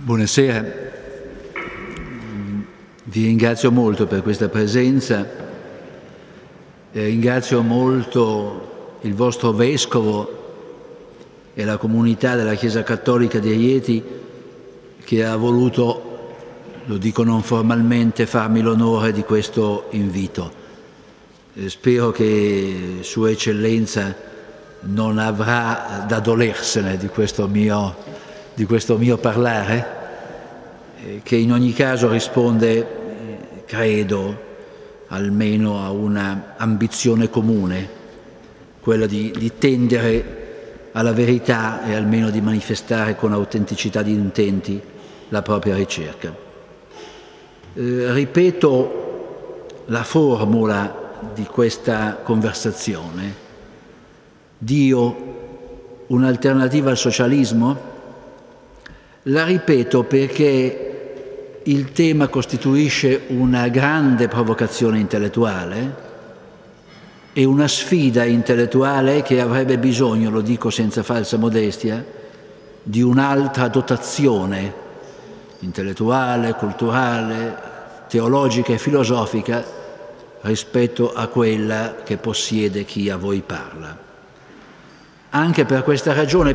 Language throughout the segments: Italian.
Buonasera, vi ringrazio molto per questa presenza e ringrazio molto il vostro Vescovo e la comunità della Chiesa Cattolica di Rieti che ha voluto, lo dico non formalmente, farmi l'onore di questo invito. Spero che Sua Eccellenza non avrà da dolersene di questo mio parlare, che in ogni caso risponde, credo, almeno a una ambizione comune, quella di tendere alla verità e almeno di manifestare con autenticità di intenti la propria ricerca. Ripeto la formula di questa conversazione: Dio, un'alternativa al socialismo? La ripeto perché il tema costituisce una grande provocazione intellettuale e una sfida intellettuale che avrebbe bisogno, lo dico senza falsa modestia, di un'altra dotazione intellettuale, culturale, teologica e filosofica rispetto a quella che possiede chi a voi parla. Anche per questa ragione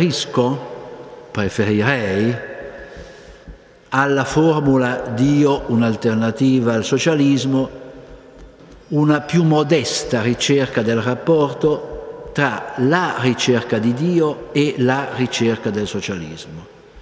preferirei alla formula Dio, un'alternativa al socialismo, una più modesta ricerca del rapporto tra la ricerca di Dio e la ricerca del socialismo.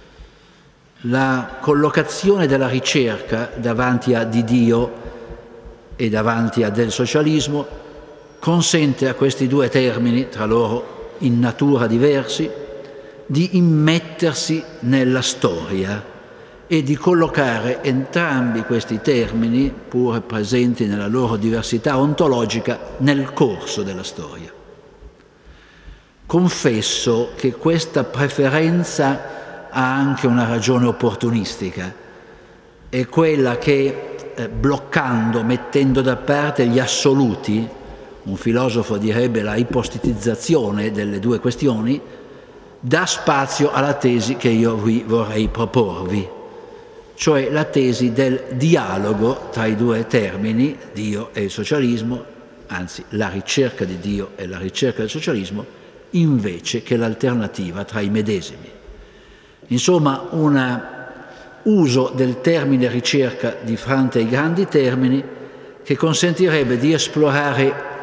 La collocazione della ricerca davanti a di Dio e davanti a del socialismo consente a questi due termini, tra loro in natura diversi, di immettersi nella storia e di collocare entrambi questi termini, pur presenti nella loro diversità ontologica, nel corso della storia. Confesso che questa preferenza ha anche una ragione opportunistica, è quella che, bloccando, mettendo da parte gli assoluti, un filosofo direbbe la ipostitizzazione delle due questioni, dà spazio alla tesi che io vi vorrei proporvi, cioè la tesi del dialogo tra i due termini, Dio e il socialismo, anzi la ricerca di Dio e la ricerca del socialismo, invece che l'alternativa tra i medesimi. Insomma, un uso del termine ricerca di fronte ai grandi termini che consentirebbe di esplorare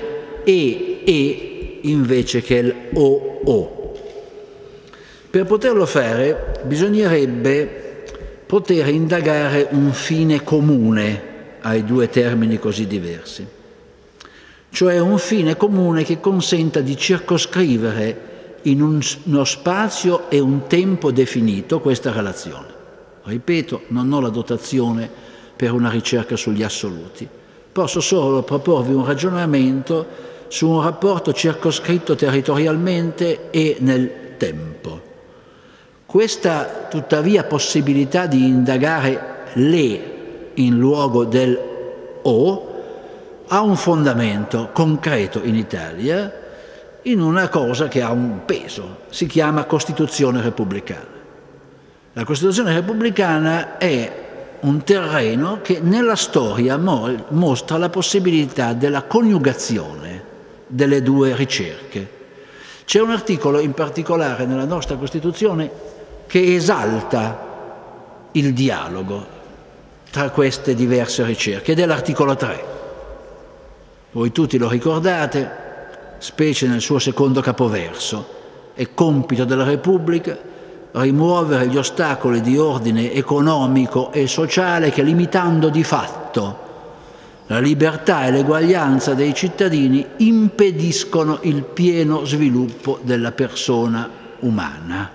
l'e invece che l'o. Per poterlo fare bisognerebbe poter indagare un fine comune ai due termini così diversi, cioè un fine comune che consenta di circoscrivere in uno spazio e un tempo definito questa relazione. Ripeto, non ho la dotazione per una ricerca sugli assoluti, posso solo proporvi un ragionamento su un rapporto circoscritto territorialmente e nel tempo. Questa, tuttavia, possibilità di indagare l'e in luogo del o ha un fondamento concreto in Italia in una cosa che ha un peso, si chiama Costituzione repubblicana. La Costituzione repubblicana è un terreno che nella storia mostra la possibilità della coniugazione delle due ricerche. C'è un articolo in particolare nella nostra Costituzione che esalta il dialogo tra queste diverse ricerche, ed è l'articolo 3. Voi tutti lo ricordate, specie nel suo secondo capoverso: è compito della Repubblica rimuovere gli ostacoli di ordine economico e sociale che, limitando di fatto la libertà e l'eguaglianza dei cittadini, impediscono il pieno sviluppo della persona umana.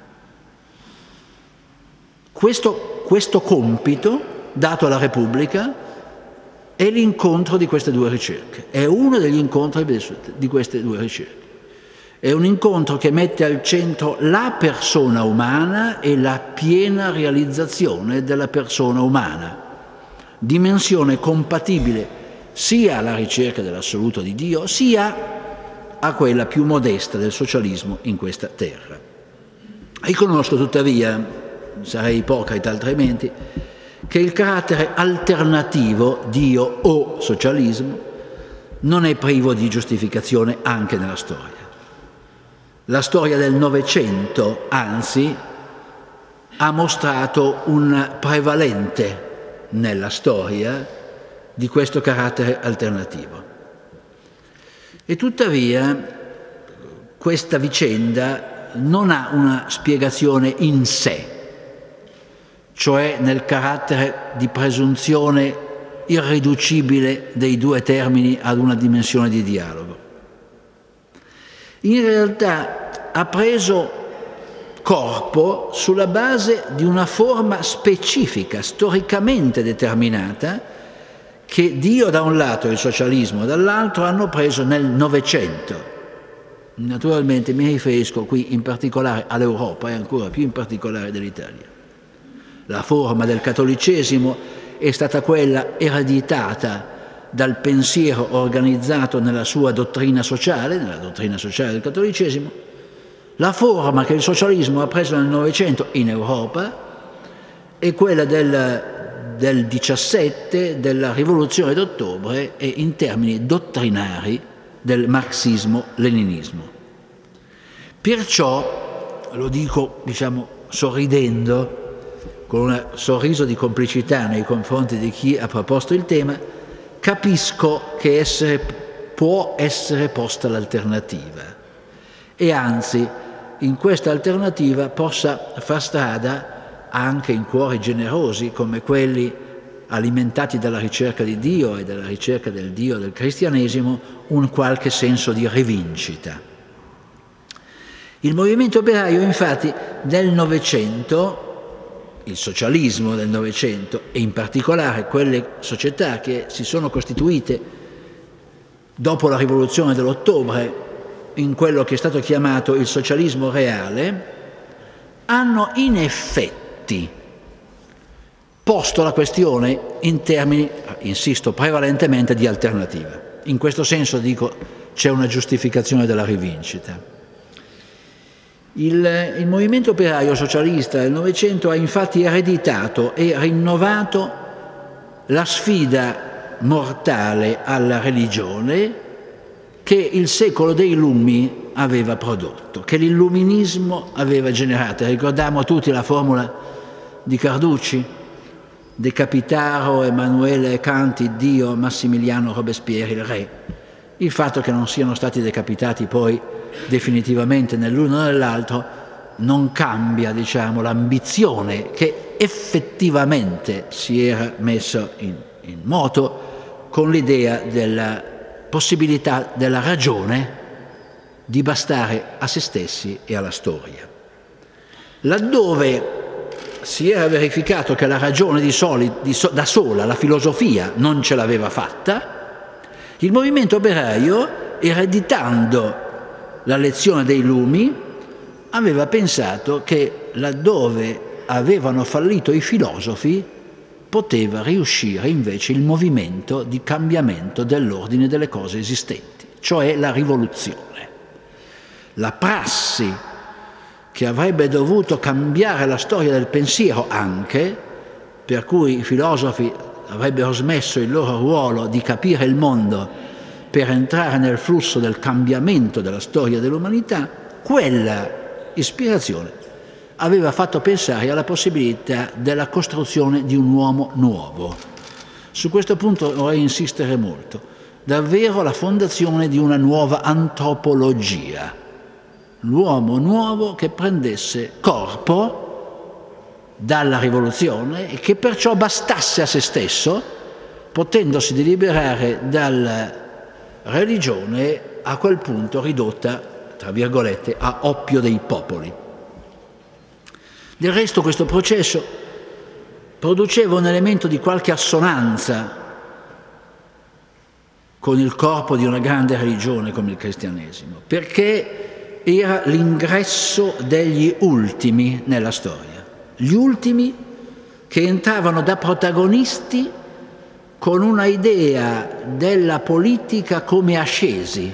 Questo compito, dato alla Repubblica, è l'incontro di queste due ricerche, è uno degli incontri di queste due ricerche. È un incontro che mette al centro la persona umana e la piena realizzazione della persona umana, dimensione compatibile sia alla ricerca dell'assoluto di Dio, sia a quella più modesta del socialismo in questa terra. Riconosco tuttavia sarei ipocrita altrimenti, che il carattere alternativo, Dio o socialismo, non è privo di giustificazione anche nella storia. La storia del Novecento, anzi, ha mostrato un prevalente nella storia di questo carattere alternativo. E tuttavia questa vicenda non ha una spiegazione in sé, cioè nel carattere di presunzione irriducibile dei due termini ad una dimensione di dialogo. In realtà ha preso corpo sulla base di una forma specifica, storicamente determinata, che Dio da un lato e il socialismo dall'altro hanno preso nel Novecento. Naturalmente mi riferisco qui in particolare all'Europa e ancora più in particolare dell'Italia. La forma del cattolicesimo è stata quella ereditata dal pensiero organizzato nella sua dottrina sociale, nella dottrina sociale del cattolicesimo. La forma che il socialismo ha preso nel Novecento in Europa è quella del 17, della rivoluzione d'ottobre e in termini dottrinari del marxismo-leninismo. Perciò, lo dico sorridendo, con un sorriso di complicità nei confronti di chi ha proposto il tema, capisco che può essere posta l'alternativa e anzi in questa alternativa possa far strada anche in cuori generosi come quelli alimentati dalla ricerca di Dio e dalla ricerca del Dio del cristianesimo un qualche senso di rivincita. Il movimento operaio infatti nel Novecento, il socialismo del Novecento e in particolare quelle società che si sono costituite dopo la rivoluzione dell'ottobre in quello che è stato chiamato il socialismo reale, hanno in effetti posto la questione in termini, insisto, prevalentemente di alternativa. In questo senso dico c'è una giustificazione della rivincita. Il movimento operaio socialista del Novecento ha infatti ereditato e rinnovato la sfida mortale alla religione che il secolo dei lumi aveva prodotto, che l'illuminismo aveva generato. Ricordiamo tutti la formula di Carducci: decapitaro Emanuele Kant, Dio, Massimiliano Robespierre, il re. Il fatto che non siano stati decapitati poi definitivamente nell'uno o nell'altro non cambia, l'ambizione che effettivamente si era messa in moto con l'idea della possibilità della ragione di bastare a se stessi e alla storia. Laddove si era verificato che la ragione da sola, la filosofia, non ce l'aveva fatta, il movimento operaio, ereditando la lezione dei lumi, aveva pensato che laddove avevano fallito i filosofi poteva riuscire invece il movimento di cambiamento dell'ordine delle cose esistenti, cioè la rivoluzione. La prassi che avrebbe dovuto cambiare la storia del pensiero anche, per cui i filosofi avrebbero smesso il loro ruolo di capire il mondo per entrare nel flusso del cambiamento della storia dell'umanità, quella ispirazione aveva fatto pensare alla possibilità della costruzione di un uomo nuovo. Su questo punto vorrei insistere molto. Davvero la fondazione di una nuova antropologia. L'uomo nuovo che prendesse corpo dalla rivoluzione e che perciò bastasse a se stesso, potendosi deliberare dalla religione a quel punto ridotta, tra virgolette, a oppio dei popoli. Del resto questo processo produceva un elemento di qualche assonanza con il corpo di una grande religione come il cristianesimo, perché era l'ingresso degli ultimi nella storia, gli ultimi che entravano da protagonisti con una idea della politica come ascesi,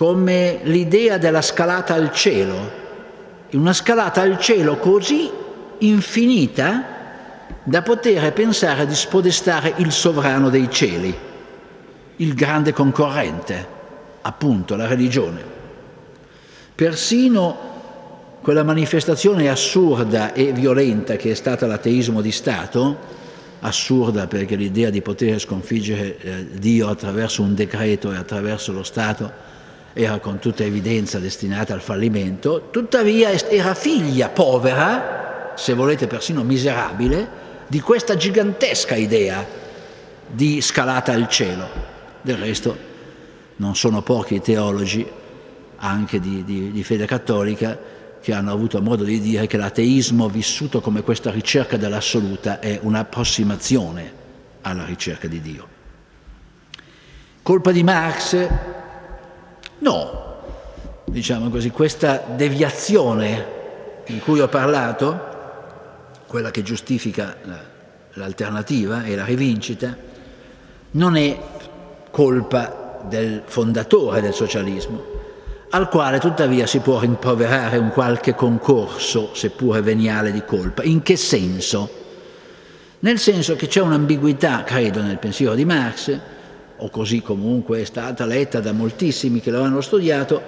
come l'idea della scalata al cielo, una scalata al cielo così infinita da poter pensare di spodestare il sovrano dei cieli, il grande concorrente, appunto la religione. Persino quella manifestazione assurda e violenta che è stata l'ateismo di Stato, assurda perché l'idea di poter sconfiggere Dio attraverso un decreto e attraverso lo Stato era con tutta evidenza destinata al fallimento, tuttavia era figlia povera, se volete persino miserabile, di questa gigantesca idea di scalata al cielo. Del resto non sono pochi i teologi, anche di fede cattolica, che hanno avuto modo di dire che l'ateismo vissuto come questa ricerca dell'assoluta è un'approssimazione alla ricerca di Dio. Colpa di Marx? No, diciamo così, questa deviazione di cui ho parlato, quella che giustifica l'alternativa e la rivincita, non è colpa del fondatore del socialismo, al quale tuttavia si può rimproverare un qualche concorso, seppure veniale, di colpa. In che senso? Nel senso che c'è un'ambiguità, credo, nel pensiero di Marx, o così comunque è stata letta da moltissimi che lo hanno studiato,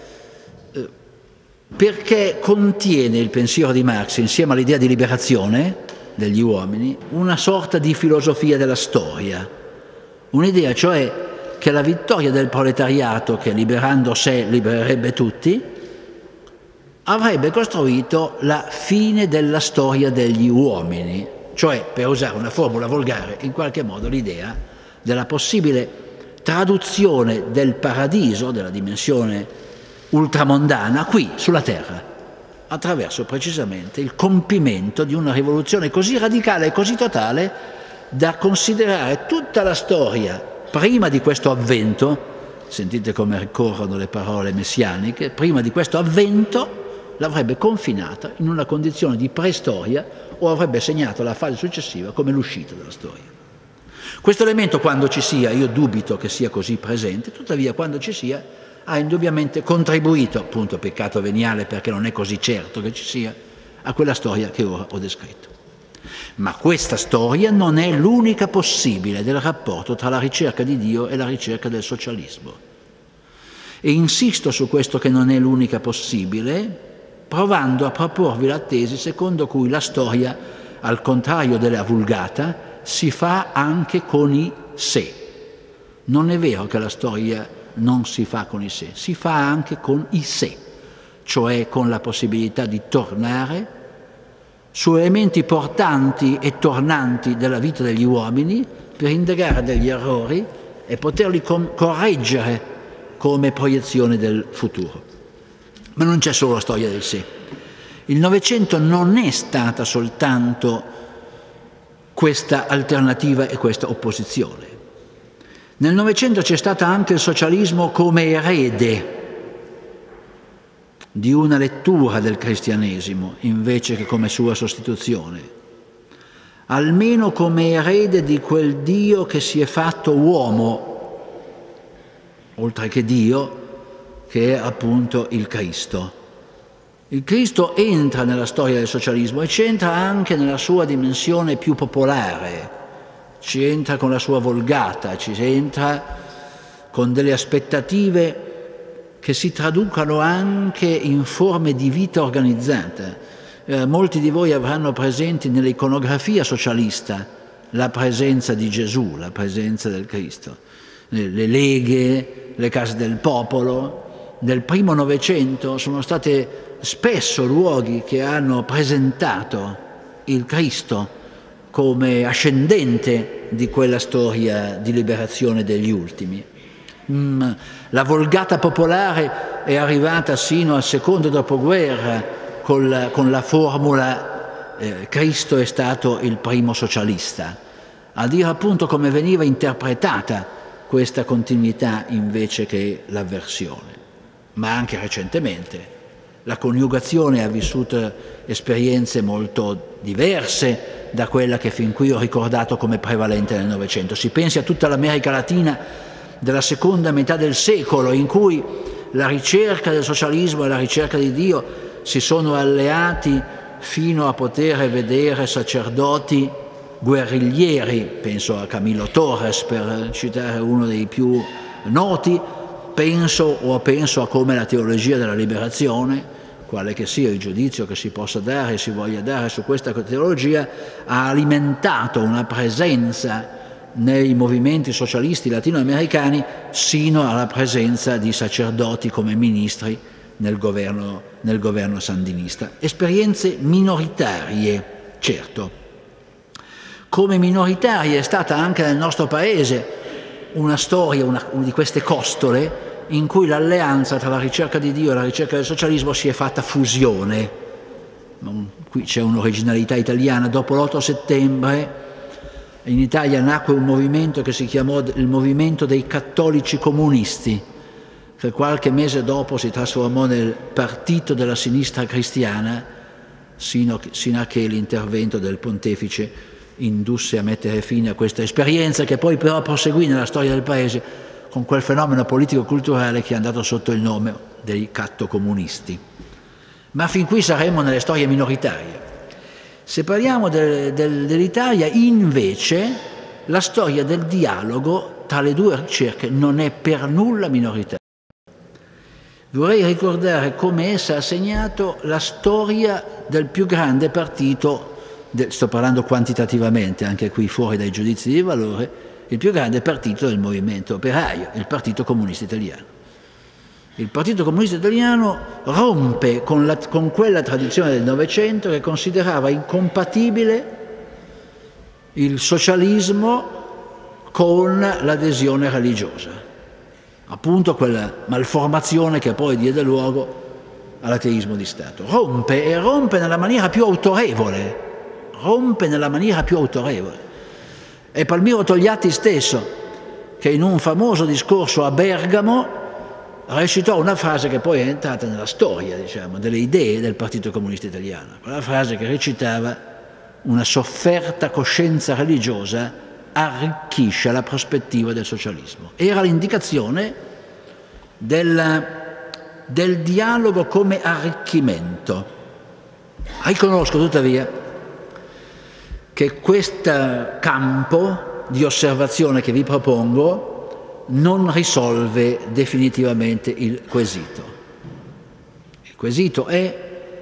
perché contiene il pensiero di Marx, insieme all'idea di liberazione degli uomini, una sorta di filosofia della storia, un'idea cioè che la vittoria del proletariato, che liberando sé libererebbe tutti, avrebbe costruito la fine della storia degli uomini, cioè, per usare una formula volgare, in qualche modo l'idea della possibile traduzione del paradiso, della dimensione ultramondana, qui sulla terra, attraverso precisamente il compimento di una rivoluzione così radicale e così totale da considerare tutta la storia prima di questo avvento, sentite come ricorrono le parole messianiche, prima di questo avvento l'avrebbe confinata in una condizione di preistoria o avrebbe segnato la fase successiva come l'uscita dalla storia. Questo elemento, quando ci sia, io dubito che sia così presente, tuttavia quando ci sia ha indubbiamente contribuito, appunto peccato veniale perché non è così certo che ci sia, a quella storia che ora ho descritto. Ma questa storia non è l'unica possibile del rapporto tra la ricerca di Dio e la ricerca del socialismo. E insisto su questo che non è l'unica possibile, provando a proporvi la tesi secondo cui la storia, al contrario della vulgata, si fa anche con i sé. Non è vero che la storia non si fa con i sé, si fa anche con i sé, cioè con la possibilità di tornare su elementi portanti e tornanti della vita degli uomini per indagare degli errori e poterli correggere come proiezione del futuro. Ma non c'è solo la storia del sé. Il Novecento non è stata soltanto questa alternativa e questa opposizione. Nel Novecento c'è stato anche il socialismo come erede di una lettura del cristianesimo invece che come sua sostituzione, almeno come erede di quel Dio che si è fatto uomo, oltre che Dio, che è appunto il Cristo. Il Cristo entra nella storia del socialismo e ci entra anche nella sua dimensione più popolare, ci entra con la sua volgata, ci entra con delle aspettative che si traducano anche in forme di vita organizzata. Molti di voi avranno presenti nell'iconografia socialista la presenza di Gesù, la presenza del Cristo. Le leghe, le case del popolo. Nel primo Novecento sono state spesso luoghi che hanno presentato il Cristo come ascendente di quella storia di liberazione degli ultimi. La volgata popolare è arrivata sino al secondo dopoguerra con la formula Cristo è stato il primo socialista, a dire appunto come veniva interpretata questa continuità invece che l'avversione. Ma anche recentemente la coniugazione ha vissuto esperienze molto diverse da quella che fin qui ho ricordato come prevalente nel Novecento. Si pensi a tutta l'America Latina della seconda metà del secolo, in cui la ricerca del socialismo e la ricerca di Dio si sono alleati fino a poter vedere sacerdoti guerriglieri, penso a Camilo Torres per citare uno dei più noti, penso a come la teologia della liberazione, quale che sia il giudizio che si possa dare e si voglia dare su questa teologia, ha alimentato una presenza nei movimenti socialisti latinoamericani sino alla presenza di sacerdoti come ministri nel governo sandinista. Esperienze minoritarie, certo. Come minoritaria è stata anche nel nostro paese una storia, una di queste costole, in cui l'alleanza tra la ricerca di Dio e la ricerca del socialismo si è fatta fusione. Qui c'è un'originalità italiana. Dopo l'8 settembre in Italia nacque un movimento che si chiamò il Movimento dei Cattolici Comunisti, che qualche mese dopo si trasformò nel Partito della Sinistra Cristiana, sino a che l'intervento del pontefice indusse a mettere fine a questa esperienza, che poi però proseguì nella storia del paese con quel fenomeno politico-culturale che è andato sotto il nome dei cattocomunisti. Ma fin qui saremmo nelle storie minoritarie. Se parliamo dell'Italia, invece, la storia del dialogo tra le due ricerche non è per nulla minoritaria. Vorrei ricordare come essa ha segnato la storia del più grande partito, sto parlando quantitativamente, anche qui fuori dai giudizi di valore, il più grande partito del movimento operaio, il Partito Comunista Italiano. Il Partito Comunista Italiano rompe con quella tradizione del Novecento che considerava incompatibile il socialismo con l'adesione religiosa, appunto quella malformazione che poi diede luogo all'ateismo di Stato. Rompe nella maniera più autorevole. È Palmiro Togliatti stesso che in un famoso discorso a Bergamo recitò una frase che poi è entrata nella storia, delle idee del Partito Comunista Italiano. Quella frase che recitava: una sofferta coscienza religiosa arricchisce la prospettiva del socialismo. Era l'indicazione del dialogo come arricchimento. Riconosco tuttavia che questo campo di osservazione che vi propongo non risolve definitivamente il quesito. Il quesito è: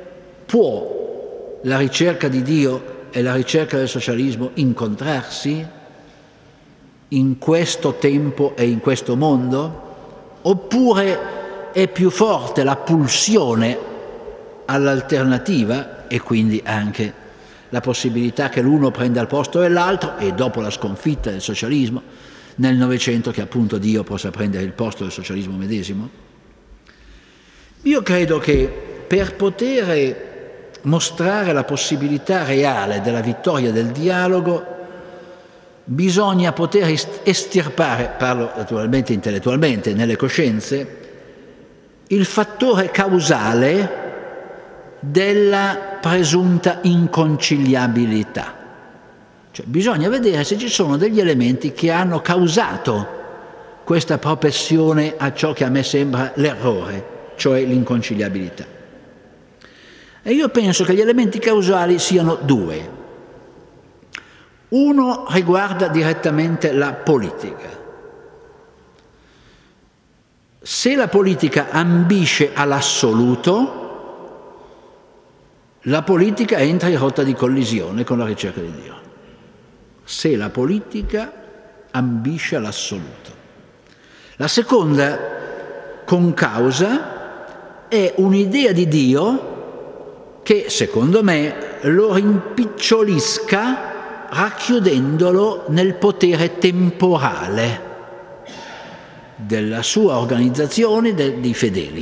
può la ricerca di Dio e la ricerca del socialismo incontrarsi in questo tempo e in questo mondo? Oppure è più forte la pulsione all'alternativa e quindi anche la possibilità che l'uno prenda il posto dell'altro, e dopo la sconfitta del socialismo nel Novecento che appunto Dio possa prendere il posto del socialismo medesimo? Io credo che per poter mostrare la possibilità reale della vittoria del dialogo bisogna poter estirpare, parlo naturalmente intellettualmente, nelle coscienze, il fattore causale della presunta inconciliabilità. Cioè, bisogna vedere se ci sono degli elementi che hanno causato questa propensione a ciò che a me sembra l'errore, cioè l'inconciliabilità. E io penso che gli elementi causali siano due. Uno riguarda direttamente la politica. Se la politica ambisce all'assoluto, la politica entra in rotta di collisione con la ricerca di Dio. Se la politica ambisce all'assoluto. La seconda concausa è un'idea di Dio che, secondo me, lo rimpicciolisca racchiudendolo nel potere temporale della sua organizzazione dei fedeli,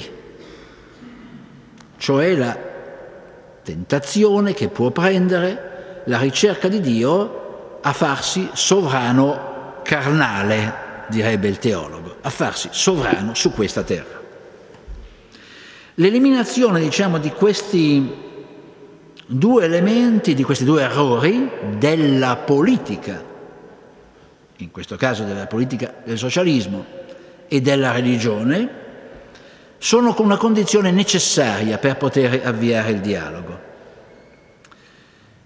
cioè la tentazione che può prendere la ricerca di Dio a farsi sovrano carnale, direbbe il teologo, a farsi sovrano su questa terra. L'eliminazione, di questi due elementi, di questi due errori della politica, in questo caso della politica del socialismo e della religione, sono una condizione necessaria per poter avviare il dialogo.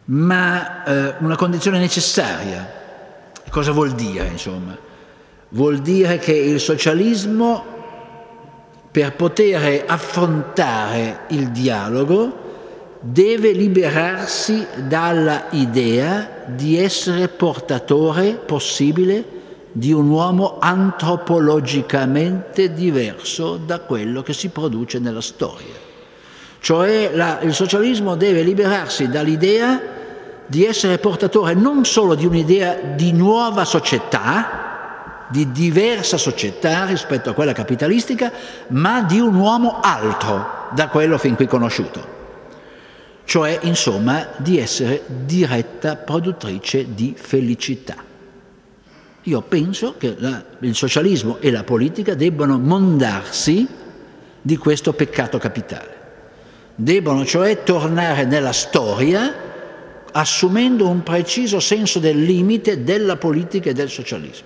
ma una condizione necessaria. Cosa vuol dire, insomma? Vuol dire che il socialismo, per poter affrontare il dialogo, deve liberarsi dalla idea di essere portatore possibile di un uomo antropologicamente diverso da quello che si produce nella storia. Cioè il socialismo deve liberarsi dall'idea di essere portatore non solo di un'idea di nuova società, di diversa società rispetto a quella capitalistica, ma di un uomo altro da quello fin qui conosciuto. Cioè, insomma, di essere diretta produttrice di felicità. Io penso che il socialismo e la politica debbano mondarsi di questo peccato capitale. Debbono cioè tornare nella storia assumendo un preciso senso del limite della politica e del socialismo.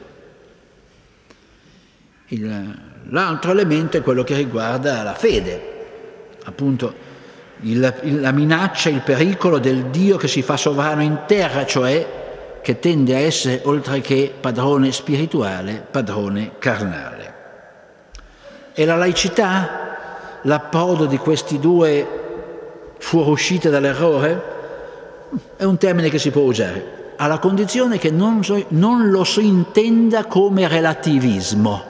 L'altro elemento è quello che riguarda la fede, appunto la minaccia, il pericolo del Dio che si fa sovrano in terra, cioè che tende a essere, oltre che padrone spirituale, padrone carnale. E la laicità, l'approdo di questi due fuoriuscite dall'errore, è un termine che si può usare, alla condizione che non lo si intenda come relativismo.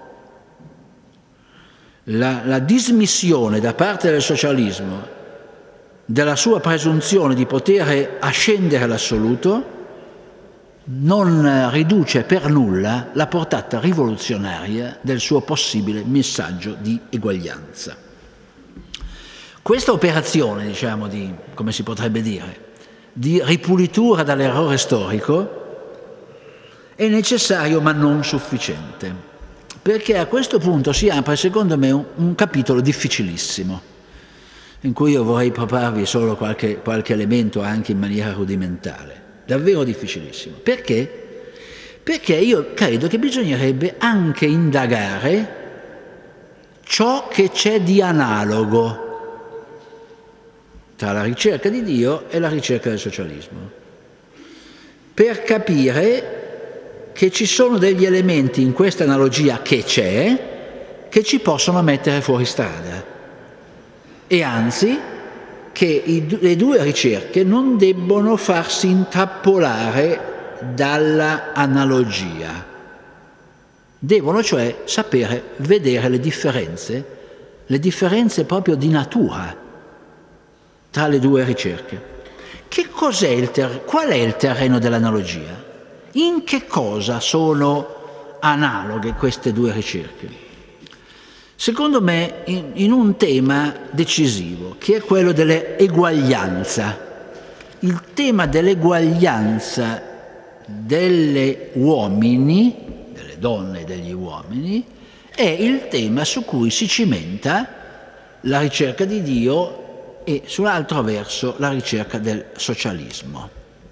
La dismissione da parte del socialismo della sua presunzione di poter ascendere all'assoluto non riduce per nulla la portata rivoluzionaria del suo possibile messaggio di eguaglianza. Questa operazione, diciamo, come si potrebbe dire, di ripulitura dall'errore storico è necessario ma non sufficiente, perché a questo punto si apre, secondo me, un capitolo difficilissimo, in cui io vorrei proporvi solo qualche elemento anche in maniera rudimentale. Davvero difficilissimo. Perché? Perché io credo che bisognerebbe anche indagare ciò che c'è di analogo tra la ricerca di Dio e la ricerca del socialismo, per capire che ci sono degli elementi in questa analogia che c'è, che ci possono mettere fuori strada, e anzi che le due ricerche non debbono farsi intrappolare dalla analogia. Devono cioè sapere vedere le differenze proprio di natura tra le due ricerche. Che cos'è qual è il terreno dell'analogia? In che cosa sono analoghe queste due ricerche? Secondo me in un tema decisivo, che è quello dell'eguaglianza. Il tema dell'eguaglianza delle uomini, delle donne e degli uomini, è il tema su cui si cimenta la ricerca di Dio e sull'altro verso la ricerca del socialismo.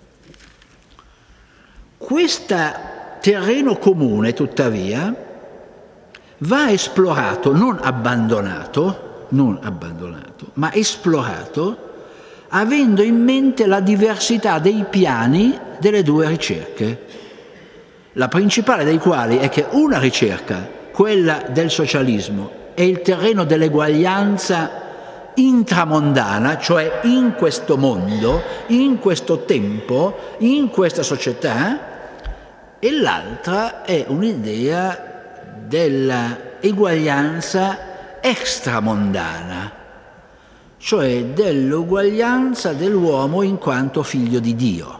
Questo terreno comune, tuttavia, va esplorato, non abbandonato, ma esplorato, avendo in mente la diversità dei piani delle due ricerche, la principale dei quali è che una ricerca, quella del socialismo, è il terreno dell'eguaglianza intramondana, cioè in questo mondo, in questo tempo, in questa società, e l'altra è un'idea della eguaglianza extramondana, cioè dell'uguaglianza dell'uomo in quanto figlio di Dio.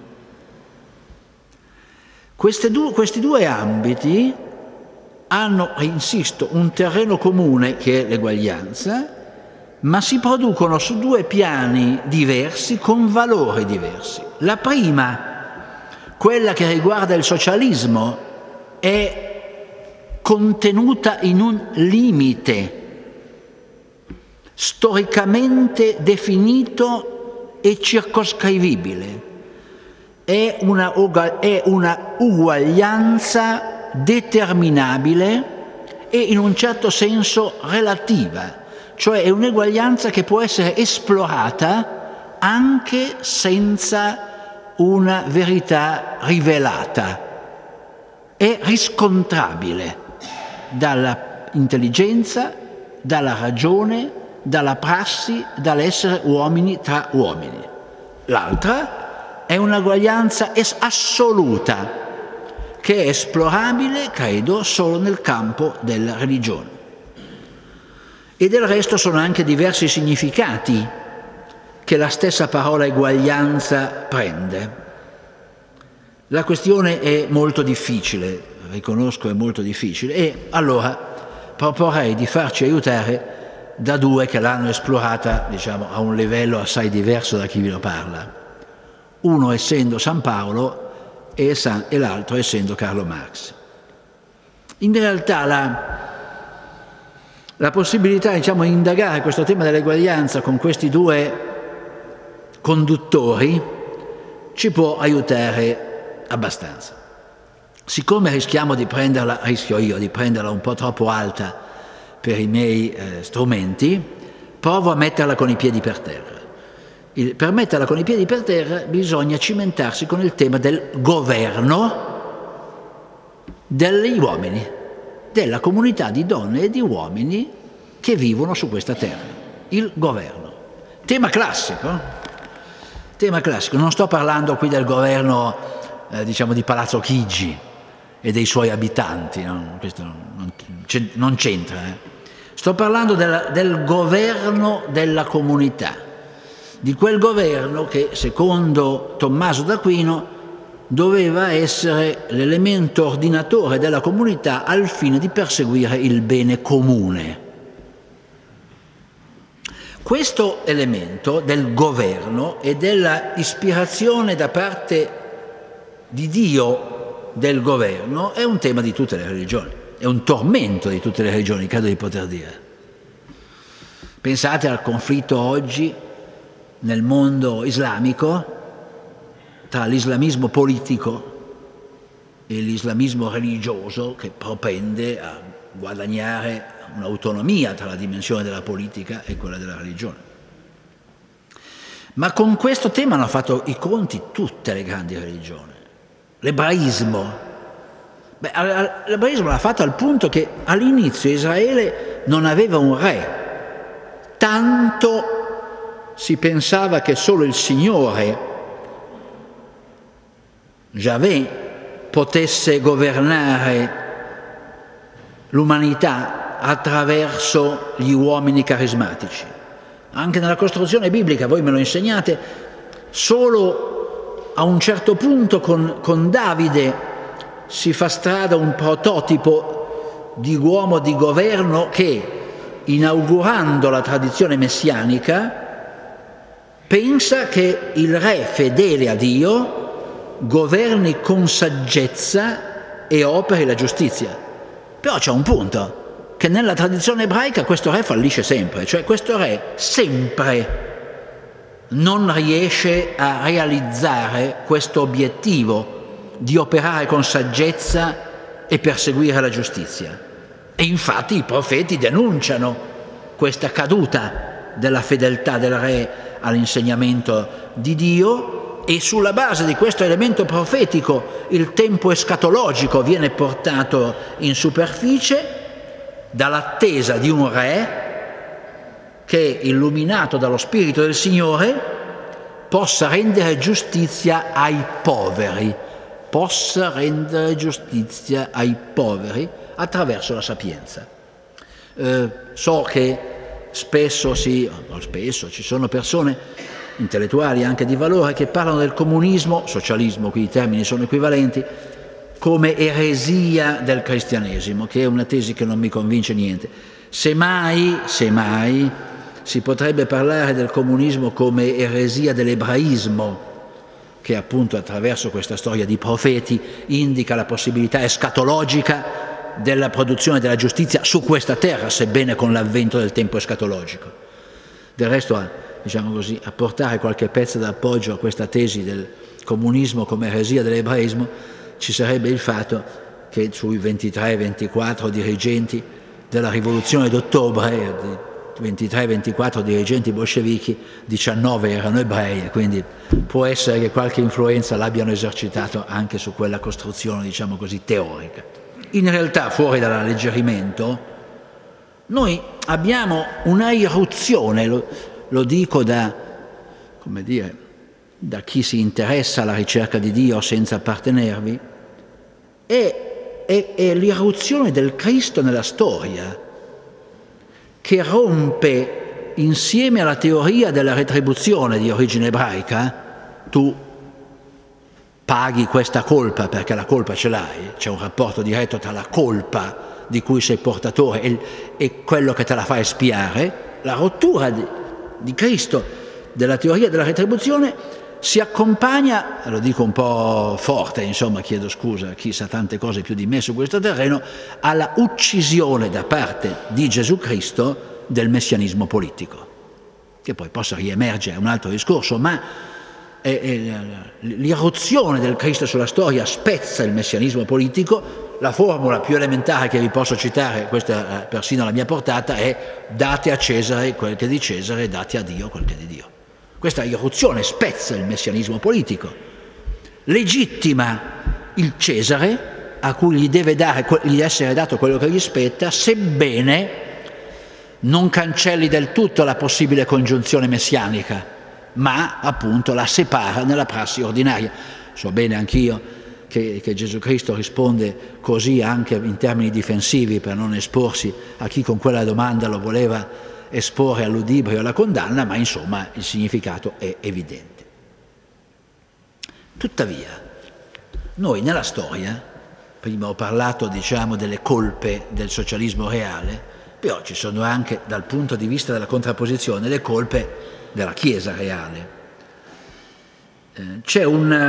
Questi due ambiti hanno, insisto, un terreno comune che è l'eguaglianza, ma si producono su due piani diversi con valori diversi. La prima, quella che riguarda il socialismo, è contenuta in un limite storicamente definito e circoscrivibile. È una uguaglianza determinabile e in un certo senso relativa, cioè è un'eguaglianza che può essere esplorata anche senza una verità rivelata, è riscontrabile dalla intelligenza, dalla ragione, dalla prassi, dall'essere uomini tra uomini. L'altra è un'uguaglianza assoluta, che è esplorabile, credo, solo nel campo della religione. E del resto sono anche diversi significati che la stessa parola eguaglianza prende. La questione è molto difficile, riconosco è molto difficile, e allora proporrei di farci aiutare da due che l'hanno esplorata, diciamo, a un livello assai diverso da chi vi lo parla. Uno essendo San Paolo e l'altro essendo Carlo Marx. In realtà la possibilità, diciamo, di indagare questo tema dell'eguaglianza con questi due conduttori ci può aiutare abbastanza. Siccome rischio io di prenderla un po' troppo alta per i miei strumenti, provo a metterla con i piedi per terra. Per metterla con i piedi per terra bisogna cimentarsi con il tema del governo degli uomini, della comunità di donne e di uomini che vivono su questa terra. Il governo. Tema classico. Tema classico. Non sto parlando qui del governo, diciamo, di Palazzo Chigi e dei suoi abitanti, no? Questo non c'entra. Sto parlando del governo della comunità, di quel governo che, secondo Tommaso d'Aquino, doveva essere l'elemento ordinatore della comunità al fine di perseguire il bene comune. Questo elemento del governo e della ispirazione da parte di Dio del governo è un tema di tutte le religioni, è un tormento di tutte le religioni, credo di poter dire. Pensate al conflitto oggi nel mondo islamico tra l'islamismo politico e l'islamismo religioso, che propende a guadagnare un'autonomia tra la dimensione della politica e quella della religione. Ma con questo tema hanno fatto i conti tutte le grandi religioni. L'ebraismo l'ha fatto al punto che all'inizio Israele non aveva un re, tanto si pensava che solo il Signore, Yahweh, potesse governare l'umanità attraverso gli uomini carismatici. Anche nella costruzione biblica, voi me lo insegnate, solo a un certo punto con Davide si fa strada un prototipo di uomo di governo che, inaugurando la tradizione messianica, pensa che il re fedele a Dio governi con saggezza e operi la giustizia. Però c'è un punto, che nella tradizione ebraica questo re fallisce sempre, cioè questo re sempre non riesce a realizzare questo obiettivo di operare con saggezza e perseguire la giustizia. E infatti i profeti denunciano questa caduta della fedeltà del re all'insegnamento di Dio, e sulla base di questo elemento profetico il tempo escatologico viene portato in superficie dall'attesa di un re che, illuminato dallo Spirito del Signore, possa rendere giustizia ai poveri, attraverso la sapienza. So che spesso ci sono persone intellettuali anche di valore che parlano del comunismo, socialismo, qui i termini sono equivalenti, come eresia del cristianesimo, che è una tesi che non mi convince niente. Semmai si potrebbe parlare del comunismo come eresia dell'ebraismo, che appunto attraverso questa storia di profeti indica la possibilità escatologica della produzione della giustizia su questa terra, sebbene con l'avvento del tempo escatologico. Del resto, diciamo così, a portare qualche pezzo d'appoggio a questa tesi del comunismo come eresia dell'ebraismo ci sarebbe il fatto che sui 23-24 dirigenti della rivoluzione d'ottobre 23-24 dirigenti bolscevichi, 19 erano ebrei, e quindi può essere che qualche influenza l'abbiano esercitato anche su quella costruzione, diciamo così, teorica. In realtà, fuori dall'alleggerimento, noi abbiamo una irruzione, lo dico da, come dire, da chi si interessa alla ricerca di Dio senza appartenervi, è l'irruzione del Cristo nella storia, che rompe insieme alla teoria della retribuzione di origine ebraica. Tu paghi questa colpa perché la colpa ce l'hai, c'è un rapporto diretto tra la colpa di cui sei portatore e quello che te la fa espiare. La rottura di Cristo della teoria della retribuzione si accompagna, lo dico un po' forte, insomma, chiedo scusa a chi sa tante cose più di me su questo terreno, alla uccisione da parte di Gesù Cristo del messianismo politico, che poi possa riemergere, è un altro discorso, ma l'irruzione del Cristo sulla storia spezza il messianismo politico. La formula più elementare che vi posso citare, questa è persino alla mia portata, è: date a Cesare quel che è di Cesare, date a Dio quel che è di Dio. Questa irruzione spezza il messianismo politico, legittima il Cesare, a cui gli essere dato quello che gli spetta, sebbene non cancelli del tutto la possibile congiunzione messianica, ma appunto la separa nella prassi ordinaria. So bene anch'io che Gesù Cristo risponde così anche in termini difensivi, per non esporsi a chi con quella domanda lo voleva esporre al ludibrio e alla condanna, ma insomma il significato è evidente. Tuttavia, noi nella storia, prima ho parlato, diciamo, delle colpe del socialismo reale, però ci sono anche, dal punto di vista della contrapposizione, le colpe della Chiesa reale. C'è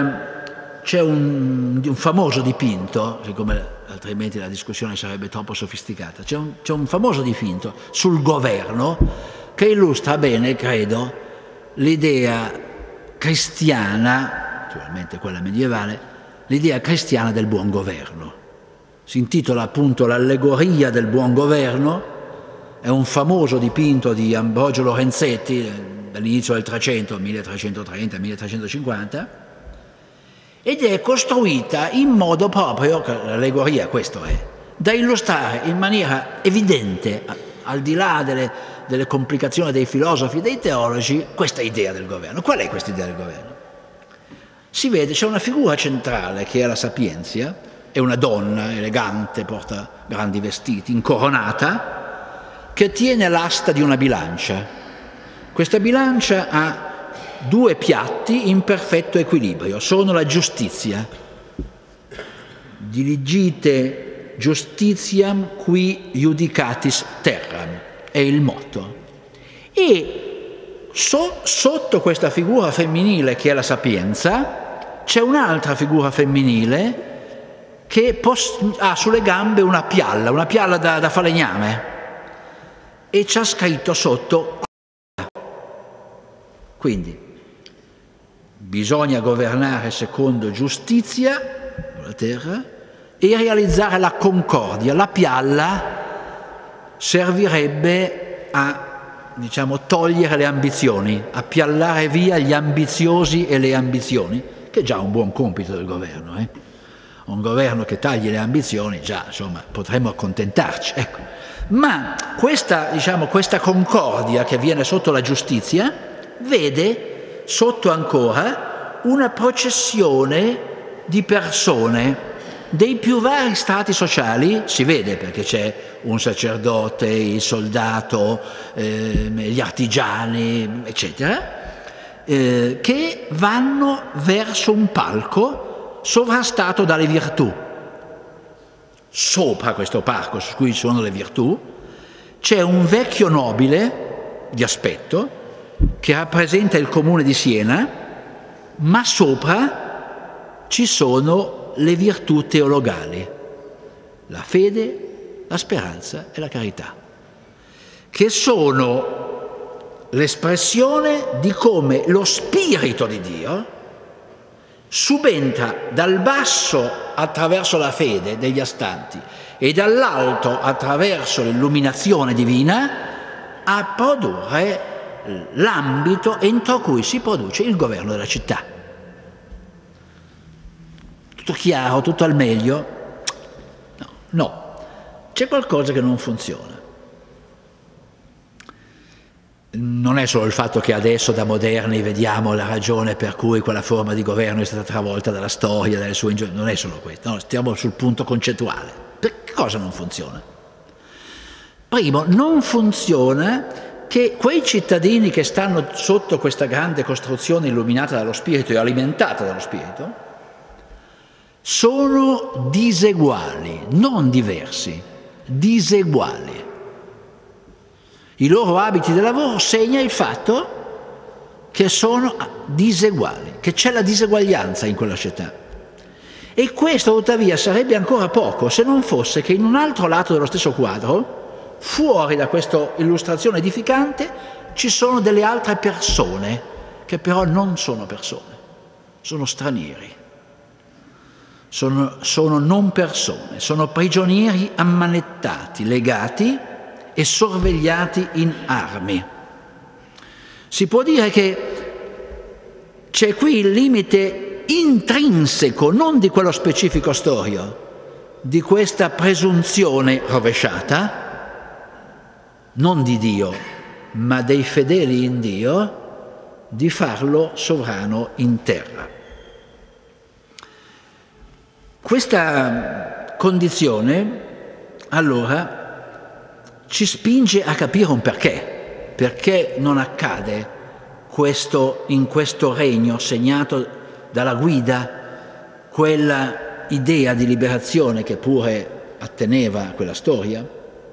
un famoso dipinto, siccome altrimenti la discussione sarebbe troppo sofisticata, c'è un famoso dipinto sul governo che illustra bene, credo, l'idea cristiana, naturalmente quella medievale, l'idea cristiana del buon governo. Si intitola appunto L'allegoria del buon governo, è un famoso dipinto di Ambrogio Lorenzetti dall'inizio del 300, 1330-1350, ed è costruita in modo proprio, l'allegoria questo è, da illustrare in maniera evidente, al di là delle complicazioni dei filosofi e dei teologi, questa idea del governo. Qual è questa idea del governo? Si vede, c'è una figura centrale che è la Sapientia, è una donna elegante, porta grandi vestiti, incoronata, che tiene l'asta di una bilancia. Questa bilancia ha due piatti in perfetto equilibrio, sono la giustizia. Diligite justitiam qui iudicatis terram è il motto. E sotto questa figura femminile che è la Sapienza c'è un'altra figura femminile che ha sulle gambe una pialla da falegname, e c'ha scritto sotto. Quindi bisogna governare secondo giustizia la terra e realizzare la concordia. La pialla servirebbe a, diciamo, togliere le ambizioni, a piallare via gli ambiziosi e le ambizioni, che è già un buon compito del governo. Un governo che tagli le ambizioni, già, insomma, potremmo accontentarci. Ecco. Ma questa concordia che viene sotto la giustizia vede sotto ancora una processione di persone dei più vari strati sociali, si vede perché c'è un sacerdote, il soldato, gli artigiani, eccetera, che vanno verso un palco sovrastato dalle virtù. Sopra questo palco su cui sono le virtù c'è un vecchio nobile di aspetto che rappresenta il comune di Siena, ma sopra ci sono le virtù teologali, la fede, la speranza e la carità, che sono l'espressione di come lo Spirito di Dio subentra dal basso attraverso la fede degli astanti e dall'alto attraverso l'illuminazione divina a produrre l'ambito entro cui si produce il governo della città. Tutto chiaro, tutto al meglio? No, c'è qualcosa che non funziona. Non è solo il fatto che adesso da moderni vediamo la ragione per cui quella forma di governo è stata travolta dalla storia, dalle sue non è solo questo, no, stiamo sul punto concettuale. Per che cosa non funziona? Primo, non funziona che quei cittadini che stanno sotto questa grande costruzione illuminata dallo Spirito e alimentata dallo Spirito sono diseguali, non diversi, diseguali. I loro abiti di lavoro segna il fatto che sono diseguali, che c'è la diseguaglianza in quella città. E questo tuttavia sarebbe ancora poco se non fosse che in un altro lato dello stesso quadro, fuori da questa illustrazione edificante, ci sono delle altre persone che però non sono persone, sono stranieri, sono non persone, sono prigionieri ammanettati, legati e sorvegliati in armi. Si può dire che c'è qui il limite intrinseco, non di quello specifico storico, di questa presunzione rovesciata, non di Dio, ma dei fedeli in Dio, di farlo sovrano in terra. Questa condizione, allora, ci spinge a capire un perché non accade questo in questo regno segnato dalla guida, quella idea di liberazione che pure atteneva a quella storia.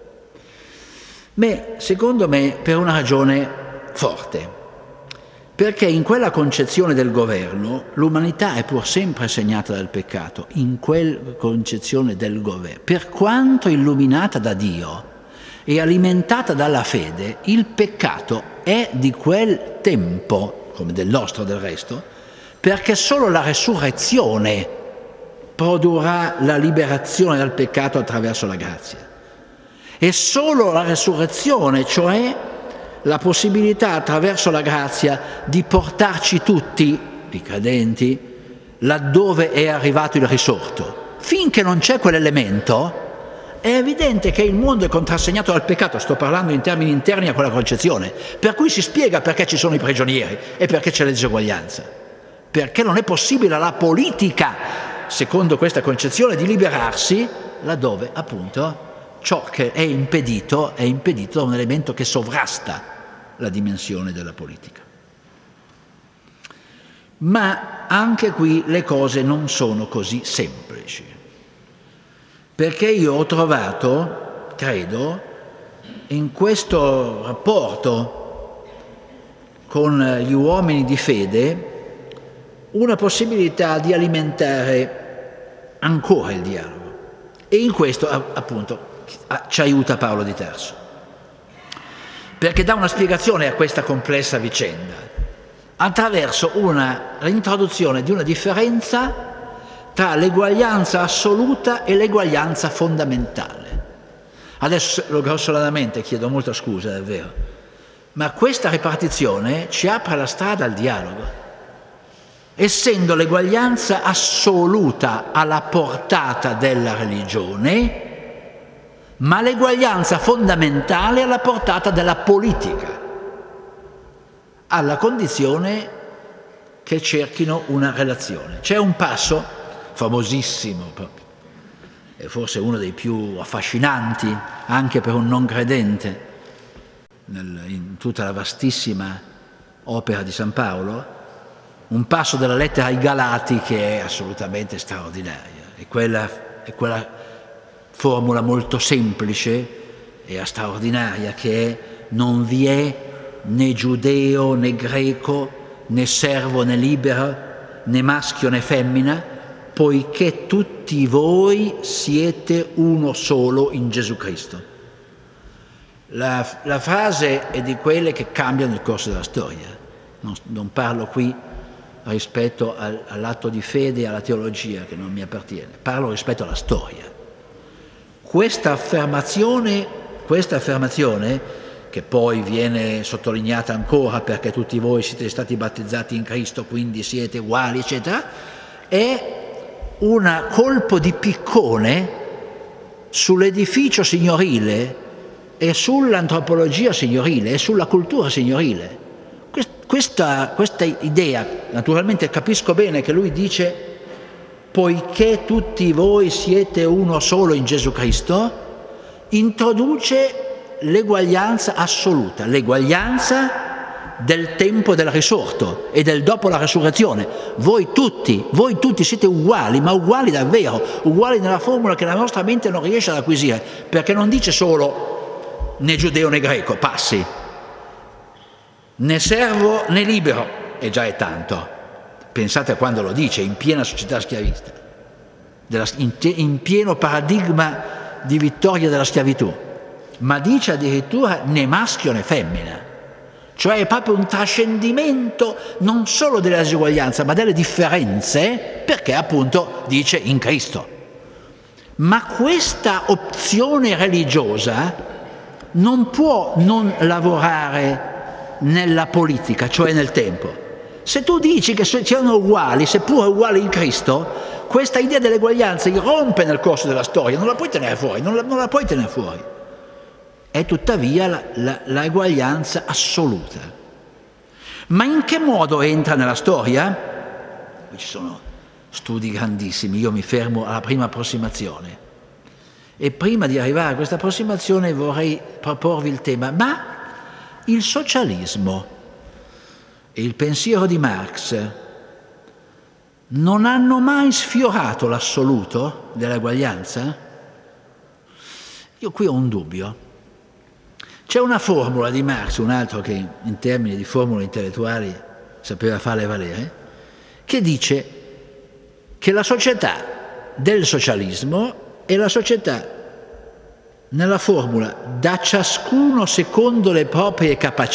Beh, secondo me per una ragione forte, perché in quella concezione del governo l'umanità è pur sempre segnata dal peccato, in quella concezione del governo, per quanto illuminata da Dio e alimentata dalla fede, il peccato è di quel tempo, come del nostro del resto, perché solo la resurrezione produrrà la liberazione dal peccato attraverso la grazia. E solo la resurrezione, cioè la possibilità attraverso la grazia di portarci tutti, i credenti, laddove è arrivato il risorto. Finché non c'è quell'elemento, è evidente che il mondo è contrassegnato dal peccato, sto parlando in termini interni a quella concezione, per cui si spiega perché ci sono i prigionieri e perché c'è la diseguaglianza. Perché non è possibile alla politica, secondo questa concezione, di liberarsi laddove appunto ciò che è impedito da un elemento che sovrasta la dimensione della politica. Ma anche qui le cose non sono così semplici. Perché io ho trovato, credo, in questo rapporto con gli uomini di fede una possibilità di alimentare ancora il dialogo. E in questo, appunto, ci aiuta Paolo di Tarso. Perché dà una spiegazione a questa complessa vicenda attraverso l'introduzione di una differenza tra l'eguaglianza assoluta e l'eguaglianza fondamentale. Adesso grossolanamente chiedo molta scusa, è vero, ma questa ripartizione ci apre la strada al dialogo, essendo l'eguaglianza assoluta alla portata della religione, ma l'eguaglianza fondamentale alla portata della politica, alla condizione che cerchino una relazione. C'è un passo famosissimo, è forse uno dei più affascinanti anche per un non credente in tutta la vastissima opera di San Paolo, un passo della lettera ai Galati che è assolutamente straordinaria. È quella formula molto semplice e straordinaria che è: non vi è né giudeo né greco, né servo né libero, né maschio né femmina, poiché tutti voi siete uno solo in Gesù Cristo. La frase è di quelle che cambiano il corso della storia. Non parlo qui rispetto all'atto di fede e alla teologia, che non mi appartiene, parlo rispetto alla storia. Questa affermazione che poi viene sottolineata ancora perché tutti voi siete stati battezzati in Cristo, quindi siete uguali, eccetera, è un colpo di piccone sull'edificio signorile e sull'antropologia signorile e sulla cultura signorile. Questa idea, naturalmente capisco bene che lui dice poiché tutti voi siete uno solo in Gesù Cristo, introduce l'eguaglianza assoluta, l'eguaglianza del tempo del risorto e del dopo la resurrezione. Voi tutti siete uguali, ma uguali davvero, uguali nella formula che la nostra mente non riesce ad acquisire, perché non dice solo né giudeo né greco, passi, né servo né libero, e già è tanto. Pensate a quando lo dice, in piena società schiavista, in pieno paradigma di vittoria della schiavitù, ma dice addirittura né maschio né femmina. Cioè è proprio un trascendimento non solo della disuguaglianza, ma delle differenze, perché appunto dice in Cristo. Ma questa opzione religiosa non può non lavorare nella politica, cioè nel tempo. Se tu dici che siano uguali, seppur uguali in Cristo, questa idea dell'eguaglianza irrompe nel corso della storia, non la puoi tenere fuori, non la puoi tenere fuori. È tuttavia la eguaglianza assoluta. Ma in che modo entra nella storia? Qui ci sono studi grandissimi, io mi fermo alla prima approssimazione. E prima di arrivare a questa approssimazione vorrei proporvi il tema, ma il socialismo e il pensiero di Marx non hanno mai sfiorato l'assoluto dell'eguaglianza? Io qui ho un dubbio. C'è una formula di Marx, un altro che in termini di formule intellettuali sapeva farle valere, che dice che la società del socialismo è la società nella formula da ciascuno secondo le proprie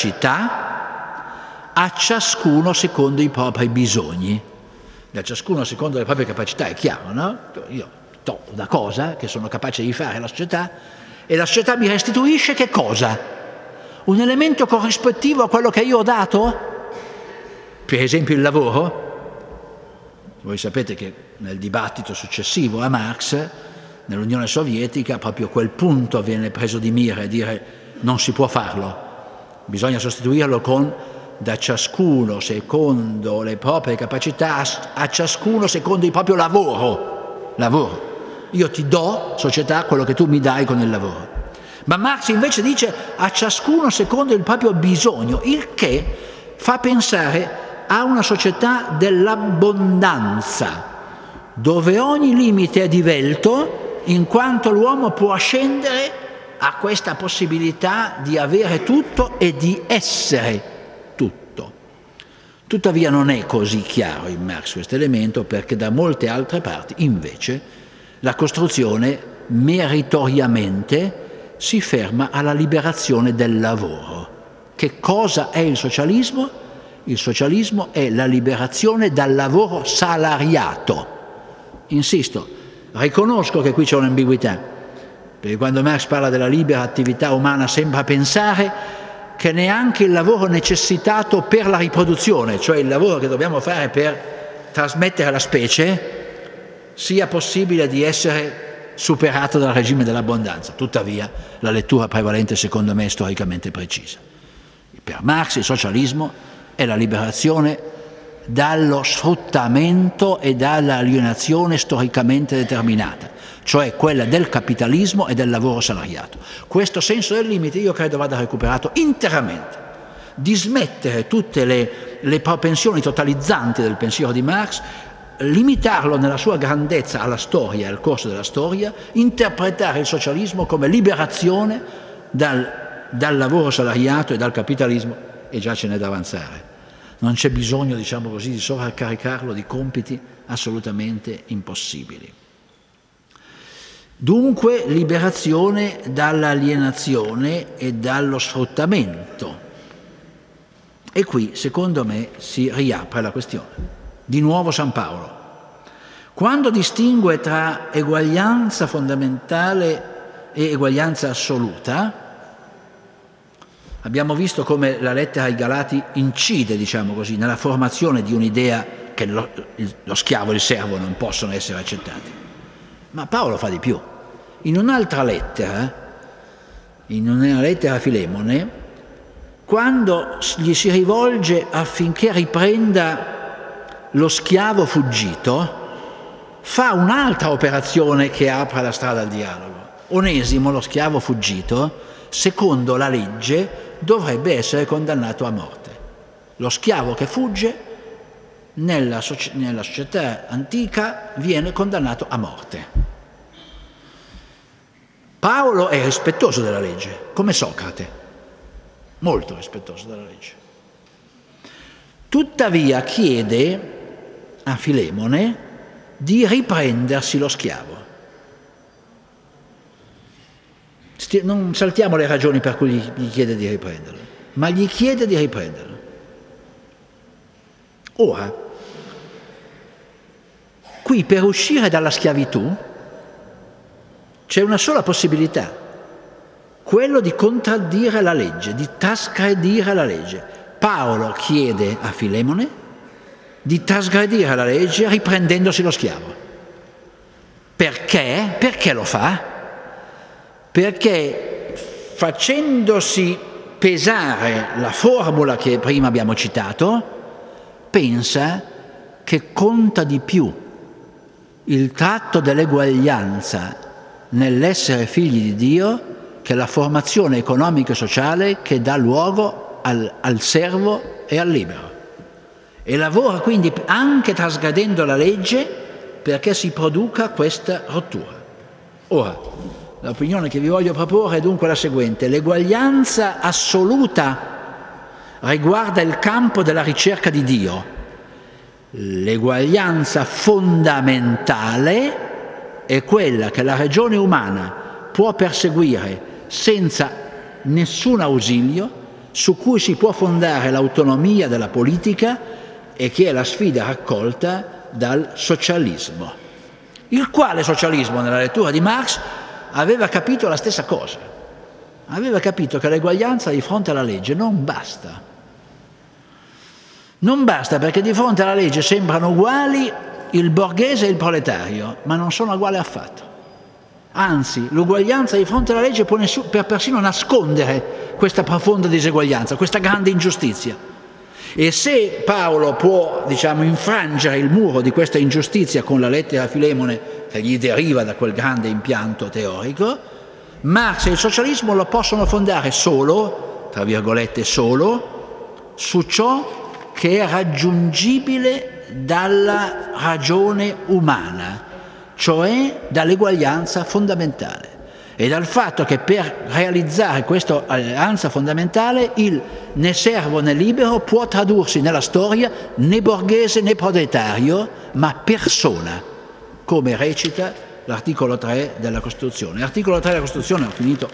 capacità a ciascuno secondo i propri bisogni. Da ciascuno secondo le proprie capacità è chiaro, no? Io do una cosa che sono capace di fare alla società e la società mi restituisce che cosa? Un elemento corrispettivo a quello che io ho dato? Per esempio il lavoro. Voi sapete che nel dibattito successivo a Marx, nell'Unione Sovietica, proprio quel punto viene preso di mira e dire non si può farlo. Bisogna sostituirlo con da ciascuno secondo le proprie capacità a ciascuno secondo il proprio lavoro. Io ti do, società, quello che tu mi dai con il lavoro. Ma Marx invece dice a ciascuno secondo il proprio bisogno, il che fa pensare a una società dell'abbondanza, dove ogni limite è divelto in quanto l'uomo può ascendere a questa possibilità di avere tutto e di essere tutto. Tuttavia non è così chiaro in Marx questo elemento, perché da molte altre parti invece la costruzione meritoriamente si ferma alla liberazione del lavoro. Che cosa è il socialismo? Il socialismo è la liberazione dal lavoro salariato. Insisto, riconosco che qui c'è un'ambiguità, perché quando Marx parla della libera attività umana sembra pensare che neanche il lavoro necessitato per la riproduzione, cioè il lavoro che dobbiamo fare per trasmettere la specie, sia possibile di essere superato dal regime dell'abbondanza. Tuttavia la lettura prevalente secondo me è storicamente precisa. Per Marx il socialismo è la liberazione dallo sfruttamento e dall'alienazione storicamente determinata, cioè quella del capitalismo e del lavoro salariato. Questo senso del limite io credo vada recuperato interamente. Dismettere tutte le propensioni totalizzanti del pensiero di Marx, limitarlo nella sua grandezza alla storia, al corso della storia, interpretare il socialismo come liberazione dal lavoro salariato e dal capitalismo, e già ce n'è da avanzare. Non c'è bisogno, diciamo così, di sovraccaricarlo di compiti assolutamente impossibili. Dunque liberazione dall'alienazione e dallo sfruttamento. E qui, secondo me, si riapre la questione. Di nuovo San Paolo. Quando distingue tra eguaglianza fondamentale e eguaglianza assoluta, Abbiamo visto come la lettera ai Galati incide, diciamo così, nella formazione di un'idea che lo schiavo e il servo non possono essere accettati. Ma Paolo fa di più. In un'altra lettera a Filemone, quando gli si rivolge affinché riprenda lo schiavo fuggito, fa un'altra operazione che apre la strada al dialogo. Onesimo, lo schiavo fuggito, secondo la legge, dovrebbe essere condannato a morte. Lo schiavo che fugge nella società antica viene condannato a morte. Paolo è rispettoso della legge, come Socrate, molto rispettoso della legge. Tuttavia chiede a Filemone di riprendersi lo schiavo. Non saltiamo le ragioni per cui gli chiede di riprenderlo, ma gli chiede di riprenderlo. Ora, qui per uscire dalla schiavitù c'è una sola possibilità, quello di contraddire la legge, di trasgredire la legge. Paolo chiede a Filemone di trasgredire la legge riprendendosi lo schiavo. Perché? Perché lo fa? Perché facendosi pesare la formula che prima abbiamo citato, pensa che conta di più il tratto dell'eguaglianza nell'essere figli di Dio che la formazione economica e sociale che dà luogo al servo e al libero. E lavora quindi anche trasgredendo la legge perché si produca questa rottura. Ora, l'opinione che vi voglio proporre è dunque la seguente: l'eguaglianza assoluta riguarda il campo della ricerca di Dio, l'eguaglianza fondamentale è quella che la ragione umana può perseguire senza nessun ausilio, su cui si può fondare l'autonomia della politica e che è la sfida raccolta dal socialismo, il quale socialismo nella lettura di Marx aveva capito la stessa cosa, aveva capito che l'eguaglianza di fronte alla legge non basta. Non basta perché di fronte alla legge sembrano uguali il borghese e il proletario, ma non sono uguali affatto. Anzi, l'uguaglianza di fronte alla legge può persino nascondere questa profonda diseguaglianza, questa grande ingiustizia. E se Paolo può, infrangere il muro di questa ingiustizia con la lettera a Filemone che gli deriva da quel grande impianto teorico, Marx e il socialismo lo possono fondare solo, tra virgolette solo, su ciò che è raggiungibile dalla ragione umana, cioè dall'eguaglianza fondamentale e dal fatto che per realizzare questa alleanza fondamentale il né servo né libero può tradursi nella storia né borghese né proletario, ma persona, come recita l'articolo 3 della Costituzione. L'articolo 3 della Costituzione, ho finito,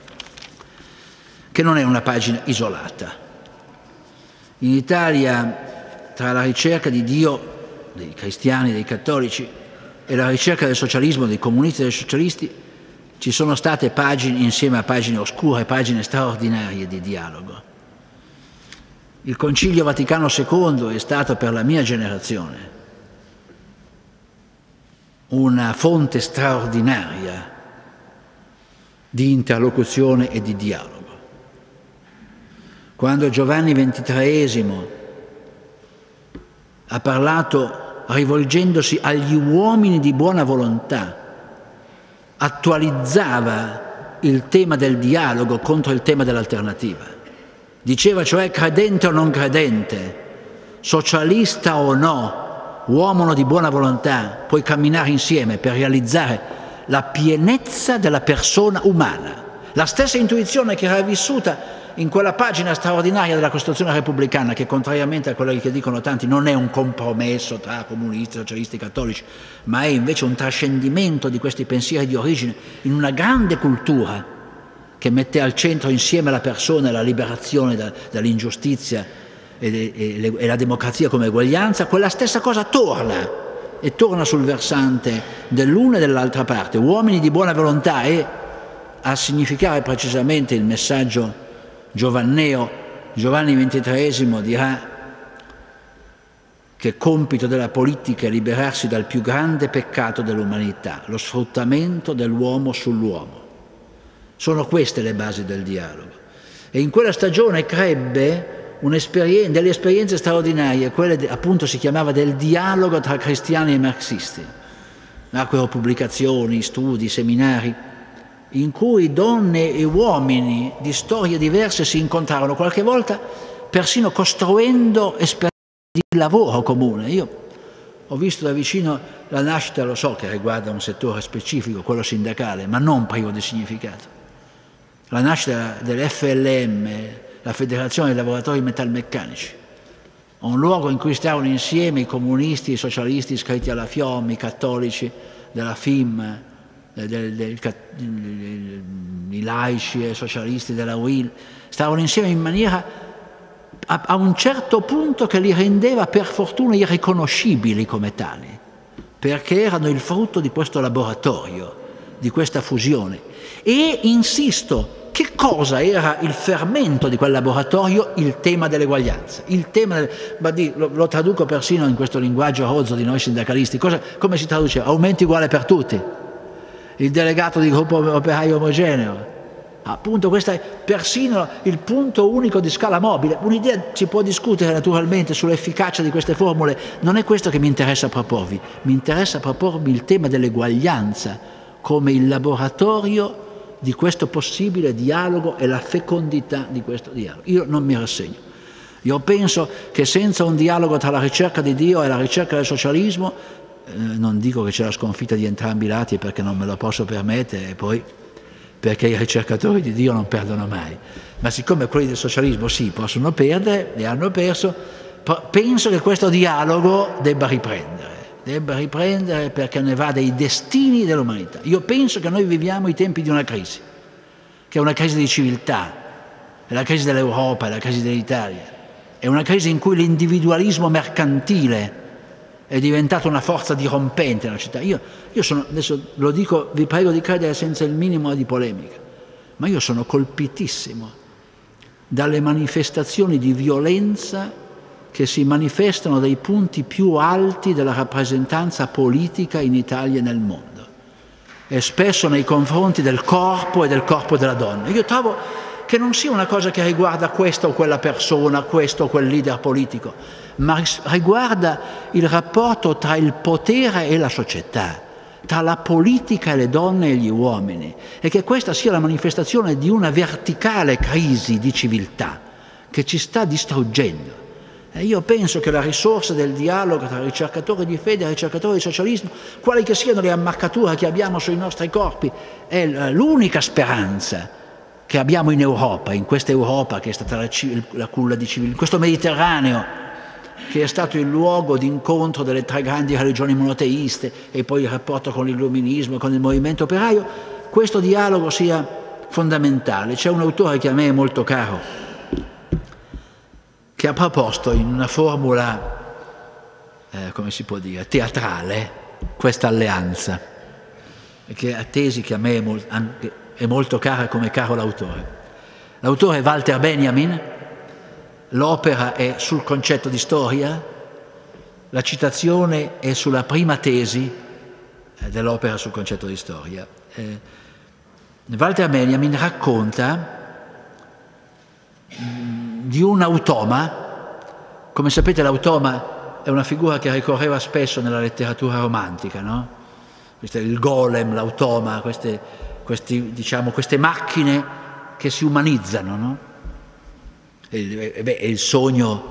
che non è una pagina isolata. In Italia, tra la ricerca di Dio dei cristiani, dei cattolici, e la ricerca del socialismo, dei comunisti e dei socialisti, ci sono state pagine, insieme a pagine oscure, pagine straordinarie di dialogo. Il Concilio Vaticano II è stato per la mia generazione una fonte straordinaria di interlocuzione e di dialogo. Quando Giovanni XXIII ha parlato rivolgendosi agli uomini di buona volontà, attualizzava il tema del dialogo contro il tema dell'alternativa. Diceva cioè credente o non credente, socialista o no, uomo di buona volontà, puoi camminare insieme per realizzare la pienezza della persona umana. La stessa intuizione che era vissuta in quella pagina straordinaria della Costituzione repubblicana, che contrariamente a quello che dicono tanti non è un compromesso tra comunisti, socialisti e cattolici, ma è invece un trascendimento di questi pensieri di origine in una grande cultura che mette al centro insieme la persona e la liberazione dall'ingiustizia e la democrazia come eguaglianza. Quella stessa cosa torna sul versante dell'una e dell'altra parte, uomini di buona volontà, e a significare precisamente il messaggio giovanneo Giovanni XXIII dirà che compito della politica è liberarsi dal più grande peccato dell'umanità, lo sfruttamento dell'uomo sull'uomo. Sono queste le basi del dialogo. E in quella stagione crebbe delle esperienze straordinarie, quelle appunto si chiamava del dialogo tra cristiani e marxisti. Nacquero pubblicazioni, studi, seminari, in cui donne e uomini di storie diverse si incontrarono, qualche volta persino costruendo esperienze di lavoro comune. Io ho visto da vicino la nascita, lo so che riguarda un settore specifico, quello sindacale, ma non privo di significato. La nascita dell'FLM, la Federazione dei Lavoratori Metalmeccanici, un luogo in cui stavano insieme i comunisti, i socialisti iscritti alla FIOM, i cattolici della FIM, i laici e i socialisti della UIL, stavano insieme in maniera a un certo punto che li rendeva per fortuna irriconoscibili come tali, perché erano il frutto di questo laboratorio, di questa fusione. E insisto, che cosa era il fermento di quel laboratorio? Il tema dell'eguaglianza. Lo traduco persino in questo linguaggio rozzo di noi sindacalisti. Come si traduce? Aumento uguale per tutti. Il delegato di gruppo operaio omogeneo. Appunto, questo è persino il punto unico di scala mobile. Un'idea, si può discutere naturalmente sull'efficacia di queste formule, non è questo che mi interessa proporvi. Mi interessa proporvi il tema dell'eguaglianza come il laboratorio di questo possibile dialogo e la fecondità di questo dialogo. Io non mi rassegno. Io penso che senza un dialogo tra la ricerca di Dio e la ricerca del socialismo, non dico che c'è la sconfitta di entrambi i lati perché non me lo posso permettere, e poi perché i ricercatori di Dio non perdono mai, ma siccome quelli del socialismo sì, possono perdere, li hanno perso, penso che questo dialogo debba riprendere perché ne va dei destini dell'umanità. Io penso che noi viviamo i tempi di una crisi, che è una crisi di civiltà, è la crisi dell'Europa, è la crisi dell'Italia, è una crisi in cui l'individualismo mercantile è diventato una forza dirompente nella città. Io sono, adesso lo dico, vi prego di credere senza il minimo di polemica, ma io sono colpitissimo dalle manifestazioni di violenza che si manifestano dai punti più alti della rappresentanza politica in Italia e nel mondo, e spesso nei confronti del corpo e del corpo della donna. Io trovo che non sia una cosa che riguarda questa o quella persona, questo o quel leader politico, ma riguarda il rapporto tra il potere e la società, tra la politica e le donne e gli uomini, e che questa sia la manifestazione di una verticale crisi di civiltà che ci sta distruggendo. E io penso che la risorsa del dialogo tra ricercatori di fede e ricercatori di socialismo, quali che siano le ammaccature che abbiamo sui nostri corpi, è l'unica speranza che abbiamo in Europa, in questa Europa che è stata la culla di civiltà, in questo Mediterraneo che è stato il luogo di incontro delle tre grandi religioni monoteiste e poi il rapporto con l'illuminismo, con il movimento operaio, questo dialogo sia fondamentale. C'è un autore che a me è molto caro, che ha proposto in una formula, come si può dire, teatrale, questa alleanza, che ha tesi che a me è molto cara come caro l'autore. L'autore è Walter Benjamin, l'opera è sul concetto di storia, la citazione è sulla prima tesi dell'opera sul concetto di storia. Walter Benjamin racconta di un automa. Come sapete, l'automa è una figura che ricorreva spesso nella letteratura romantica, no? Questo è il golem, l'automa, queste macchine che si umanizzano, no? È il sogno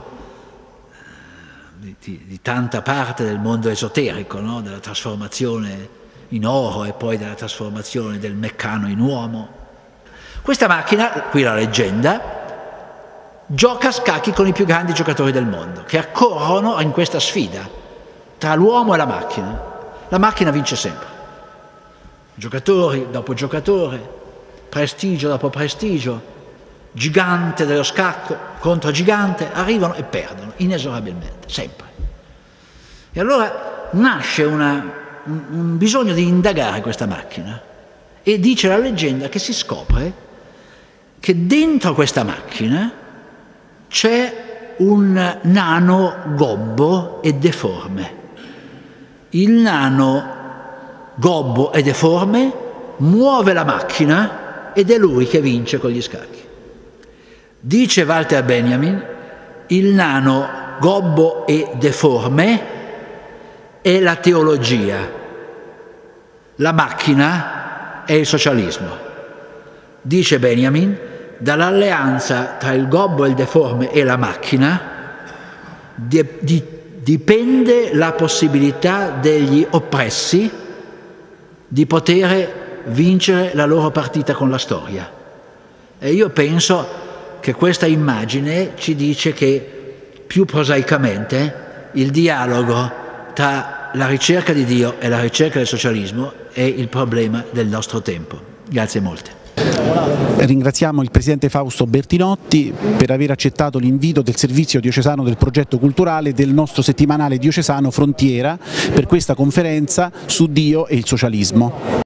di tanta parte del mondo esoterico, no? Della trasformazione in oro e poi della trasformazione del meccano in uomo. Questa macchina, qui la leggenda, gioca a scacchi con i più grandi giocatori del mondo, che accorrono in questa sfida tra l'uomo e la macchina. La macchina vince sempre. Giocatori dopo giocatore, prestigio dopo prestigio, gigante dello scacco contro gigante, arrivano e perdono inesorabilmente, sempre. E allora nasce un bisogno di indagare questa macchina, e dice la leggenda che si scopre che dentro questa macchina c'è un nano gobbo e deforme. Il nano gobbo e deforme muove la macchina ed è lui che vince con gli scacchi. Dice Walter Benjamin, il nano gobbo e deforme è la teologia, la macchina è il socialismo. Dice Benjamin, dall'alleanza tra il gobbo e il deforme e la macchina dipende la possibilità degli oppressi di poter vincere la loro partita con la storia. E io penso che questa immagine ci dice che, più prosaicamente, il dialogo tra la ricerca di Dio e la ricerca del socialismo è il problema del nostro tempo. Grazie molte. Ringraziamo il Presidente Fausto Bertinotti per aver accettato l'invito del Servizio Diocesano del Progetto Culturale del nostro settimanale diocesano Frontiera per questa conferenza su Dio e il socialismo.